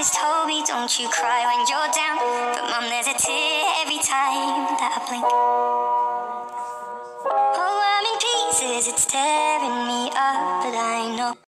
always told me, don't you cry when you're down. But mom, there's a tear every time that I blink. Oh, I'm in pieces, it's tearing me up, but I know